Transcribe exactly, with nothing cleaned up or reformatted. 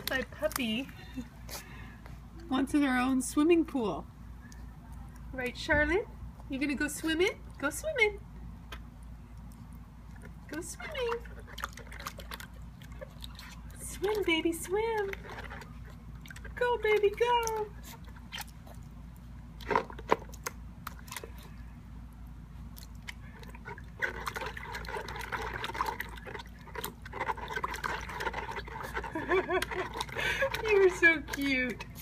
My puppy wants her own swimming pool. Right, Charlotte? You gonna go swimming? Go swimming. Go swimming. Swim, baby, swim. Go, baby, go. You're so cute.